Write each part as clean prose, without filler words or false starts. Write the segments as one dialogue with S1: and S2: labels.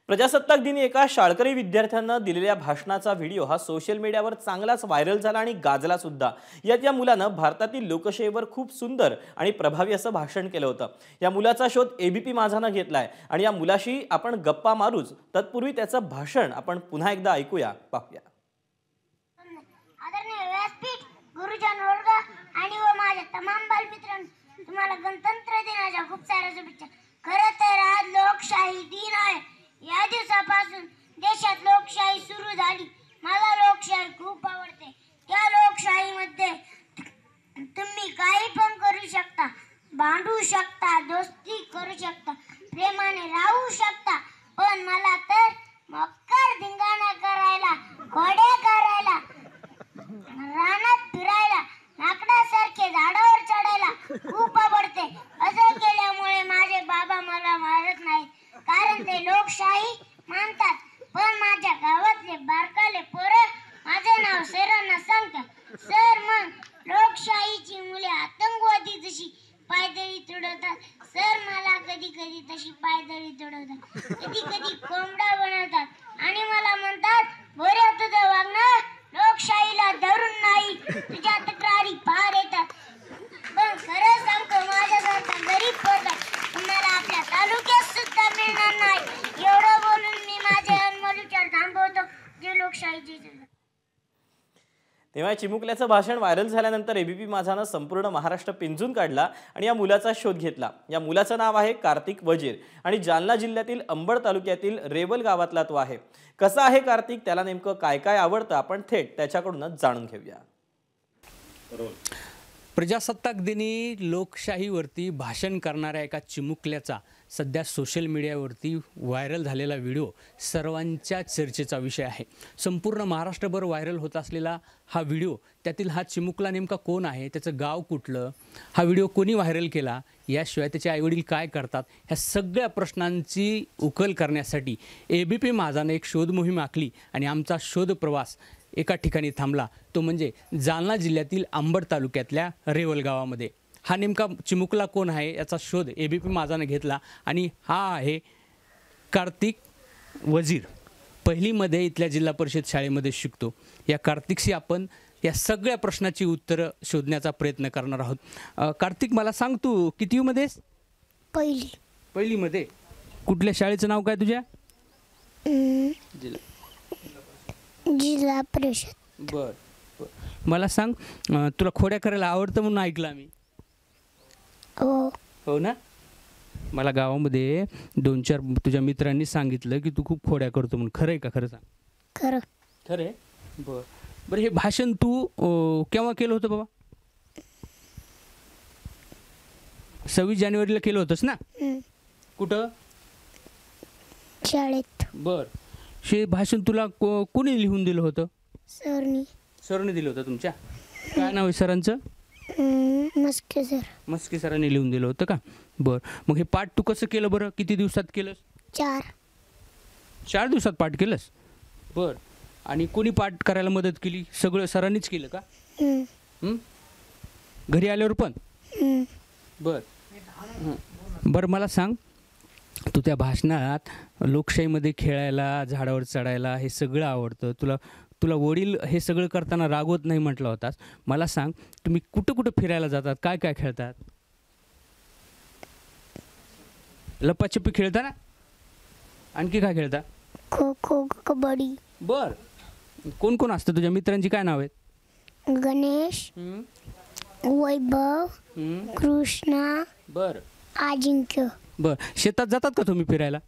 S1: प्रजासत्ताक दिनी एका शाळकरी विद्यार्थ्यांना दिलेल्या भाषणाचा व्हिडिओ हा सोशल मीडियावर चांगलाच व्हायरल झाला आणि गाजला सुद्धा। यात या मुलानं भारतातील लोकशाहीवर खूप सुंदर आणि प्रभावी असं भाषण केलं होतं। या मुलाचा शोध एबीपी माझानं घेतलाय आणि या मुलाशी आपण गप्पा मारूच। तत्पूर्वी त्याचं भाषण आपण पुन्हा एकदा ऐकूया, पाहूया।
S2: आदरणीय व्यासपीठ, गुरुजन वर्ग आणि व माझ्या तमाम बालमित्रांनो, तुम्हाला गणतंत्र दिनाच्या खूप साऱ्या शुभेच्छा। खरं तर आज लोकशाही दिन आहे। या दिवसापासून देशात लोकशाही सुरू झाली। मला लोकशाही खूप आवडते। त्या लोकशाहीमध्ये तुम्ही काही पण करू शकता, भांडू शकता, दोस्ती करू शकता, प्रेमाने राहू शकता, पण मला तर मक्कर धिंगाणा करायला, घोडे करायला, रानात फिरायला, लाकडासारखे झाडावर चढायला खूप आवडते। असं केल्यामुळे माझे बाबा मला मारत नाहीत, कारण ते लोकशाही मानतात। पण माझ्या गावातले बारकाले पोरं माझे नाव सरांना सांगतात, सर मग लोकशाहीची मुले आतंकवादी जशी पायदळी तुडवतात, सर मला कधी कधी तशी पायदळी तुडवतात, कधी कधी कोंबडा बनवतात आणि मला म्हणतात, बोऱ्या तुझं वागणं लोकशाहीला धरून नाही, तुझ्या तक्रारी फार येतात। पण खरं सांगतो, माझ्यासारखा गरीब पोरगा तुम्हाला आपल्या तालुक्यात सुद्धा मिळणार नाही। एवढं बोलून मी माझे अनमोल विचार थांबवतो, जे लोकशाहीचे।
S1: तेव्हा चिमुकल्याचं भाषण व्हायरल झाल्यानंतर एबीपी माझानं संपूर्ण महाराष्ट्र पिंजून काढला आणि या मुलाचा शोध घेतला। या मुलाचं नाव आहे कार्तिक वजीर आणि जालना जिल्ह्यातील अंबड तालुक्यातील रेवल गावातला तो आहे। कसा आहे कार्तिक, त्याला नेमकं काय काय आवडतं, आपण थेट त्याच्याकडूनच जाणून घेऊया।
S3: प्रजासत्ताक दिनी लोकशाहीवरती भाषण करणाऱ्या एका चिमुकल्याचा सध्या सोशल मीडियावरती व्हायरल झालेला व्हिडिओ सर्वांच्या चर्चेचा विषय आहे। संपूर्ण महाराष्ट्रभर व्हायरल होत असलेला हा व्हिडिओ, त्यातील हा चिमुकला नेमका कोण आहे, त्याचं गाव कुठलं, हा व्हिडिओ कोणी व्हायरल केला, याशिवाय त्याचे आईवडील काय करतात, ह्या सगळ्या प्रश्नांची उकल करण्यासाठी एबीपी माझानं एक शोध मोहीम आखली आणि आमचा शोध प्रवास एका ठिकाणी थांबला, तो म्हणजे जालना जिल्ह्यातील अंबड तालुक्यातल्या रेवल गावामध्ये। हा नेमका चिमुकला कोण आहे याचा शोध एबीपी माझानं घेतला आणि हा आहे कार्तिक वजीर। पहिलीमध्ये इथल्या जिल्हा परिषद शाळेमध्ये शिकतो। या कार्तिकशी आपण या सगळ्या प्रश्नाची उत्तरं शोधण्याचा प्रयत्न करणार आहोत। कार्तिक, मला सांग, तू कितवीमध्ये आहेस? पहिलीमध्ये। कुठल्या शाळेचं नाव काय तुझ्या?
S2: जिल्हा परिषद।
S3: बर, मला सांग, तुला खोड्या करायला आवडतं म्हणून ऐकलं आम्ही। हो ना? मला गावामध्ये 2-4 तुझ्या मित्रांनी सांगितलं की तू खूप खोड्या करतो म्हणून, खरं आहे का? खरं सांग।
S2: खरं।
S3: खरं आहे? बरं, हे भाषण तू केव्हा केलं होतं बाबा? 26 जानेवारीला केलं होतंस ना? कुठं?
S2: शाळेत।
S3: बर, हे भाषण तुला कोणी लिहून दिलं होतं? सरने दिलं होतं तुमच्या? काय नाव आहे सरांचं?
S2: मस्के सर।
S3: मस्के सरांनी लिहून दिलं होतं का? बरं, मग हे पाठ तू कसं केलं बरं? किती दिवसात केलंस? 4 दिवसात पाठ केलंस? बरं, आणि कोणी पाठ करायला मदत केली? सगळं सरांनीच केलं का? घरी आल्यावर पण? बरं, मला सांग, तू त्या भाषणात लोकशाहीमध्ये खेळायला, झाडावर चढायला हे सगळं आवडतं, तुला वडील हे सगळं करताना रागवत नाही म्हटलं होतास। मला सांग, तुम्ही कुठं कुठं फिरायला जातात, काय काय खेळतात? लपाछपी खेळता ना? आणखी काय खेळता?
S2: खो खो, कबड्डी।
S3: बर, कोण कोण असतं तुझ्या मित्रांची? काय नाव आहेत?
S2: गणेश, वैभव, कृष्णा,
S3: बर,
S2: अजिंक्य।
S3: बर, शेतात जातात का तुम्ही फिरायला?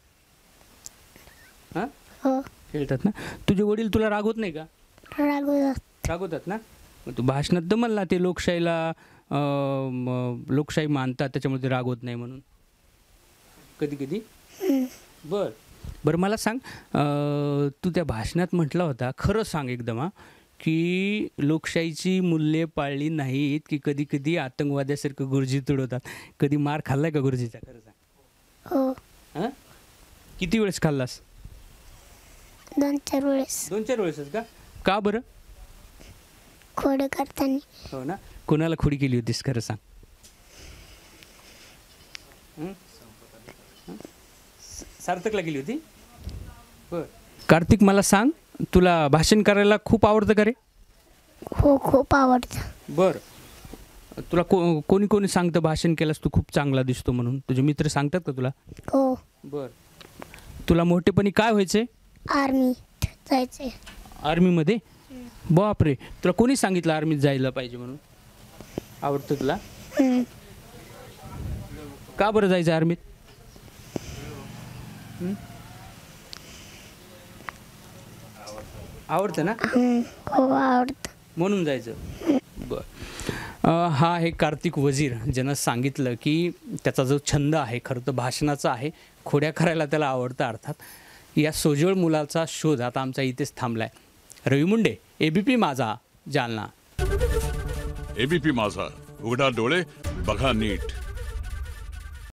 S3: हां,
S2: हो।
S3: खेळतात ना? तुझे वडील तुला रागवत नाही का? रागवतात ना? मग तू भाषणात तर म्हणला ते लोकशाहीला लोकशाही मानतात, त्याच्यामध्ये रागवत नाही म्हणून कधी कधी। बरं, मला सांग, तू त्या भाषणात म्हटला होता, खरं सांग एकदम, की लोकशाहीची मूल्ये पाळली नाहीत की कधी कधी आतंकवाद्यासारखं गुरुजी तुडवतात। कधी मार खाल्लाय का गुरुजीचा? खरं सांग।
S2: हो।
S3: हां, किती वेळेस खाल्लास?
S2: 2-4 वेळेस।
S3: 2-4 वेळेसच का? का बरं?
S2: खोडे करताना।
S3: हो ना? कोणाला खोडी केली होतीस खरं सांग? सार्थकला केली होती? बर कार्तिक, मला सांग, तुला भाषण करायला खूप आवडतं का रे?
S2: हो, खूप आवडतं.
S3: बर तुला कोणी कोणी सांगतं भाषण केलंस तू खूप चांगला दिसतो म्हणून? तुझे मित्र सांगतात का तुला?
S2: हो.
S3: बर तुला मोठेपणी काय व्हायचंय?
S2: आर्मीत जायचंय.
S3: आर्मीमध्ये? बापरे, तुला कोणी सांगितलं आर्मीत जायला पाहिजे म्हणून? आवडतं तुला?
S2: हम्म.
S3: का बरं जायचं आर्मीत? आवडतं ना
S2: हो, आवडतं.
S3: म्हणून जायचं. बर हा आहे कार्तिक वजीर, ज्यानं सांगितलं की त्याचा जो छंद आहे खरं तर भाषणाचा आहे, खोड्या करायला त्याला आवडतं अर्थात. या सोजवळ मुलाचा शोध आता आमचा इथेच थांबला आहे. रवी मुंडे, ABP माझा, जालना.
S4: ABP माझा, उघडा डोळे बघा नीट.